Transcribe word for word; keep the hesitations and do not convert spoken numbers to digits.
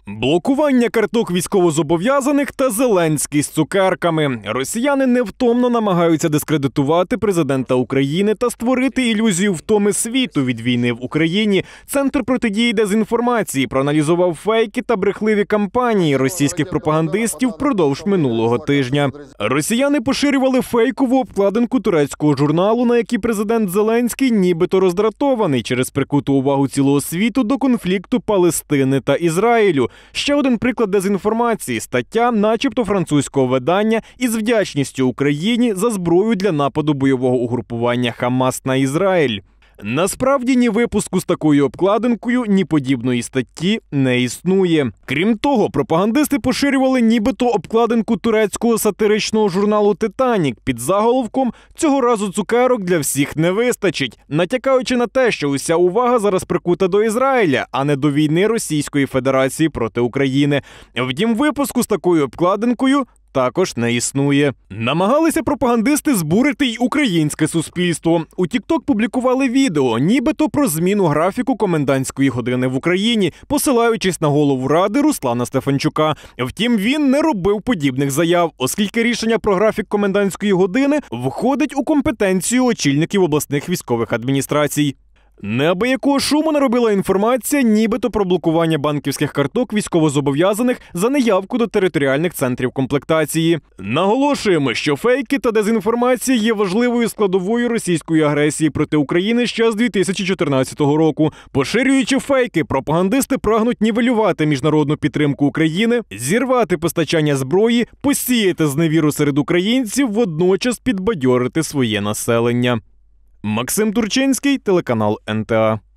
Блокування карток військовозобов'язаних та Зеленський з цукерками. Росіяни невтомно намагаються дискредитувати президента України та створити ілюзію втоми світу від війни в Україні. Центр протидії дезінформації проаналізував фейки та брехливі кампанії російських пропагандистів впродовж минулого тижня. Росіяни поширювали фейкову обкладинку турецького журналу, на якій президент Зеленський нібито роздратований через прикуту увагу цілого світу до конфлікту Палестини та Ізраїлю. Ще один приклад дезінформації – стаття начебто французького видання із вдячністю Україні за зброю для нападу бойового угрупування Хамас на Ізраїль. Насправді, ні випуску з такою обкладинкою, ні подібної статті не існує. Крім того, пропагандисти поширювали нібито обкладинку турецького сатиричного журналу «Титанік» під заголовком «Цього разу цукерок для всіх не вистачить», натякаючи на те, що уся увага зараз прикута до Ізраїля, а не до війни Російської Федерації проти України. Втім, випуску з такою обкладинкою також не існує. Намагалися пропагандисти збурити й українське суспільство. У тік-ток публікували відео, нібито про зміну графіку комендантської години в Україні, посилаючись на голову Ради Руслана Стефанчука. Втім, він не робив подібних заяв, оскільки рішення про графік комендантської години входить у компетенцію очільників обласних військових адміністрацій. Неабиякого шуму наробила інформація нібито про блокування банківських карток військовозобов'язаних за неявку до територіальних центрів комплектації. Наголошуємо, що фейки та дезінформація є важливою складовою російської агресії проти України ще з дві тисячі чотирнадцятого року. Поширюючи фейки, пропагандисти прагнуть нівелювати міжнародну підтримку України, зірвати постачання зброї, посіяти зневіру серед українців, водночас підбадьорити своє населення. Максим Турчинський, телеканал ен те а.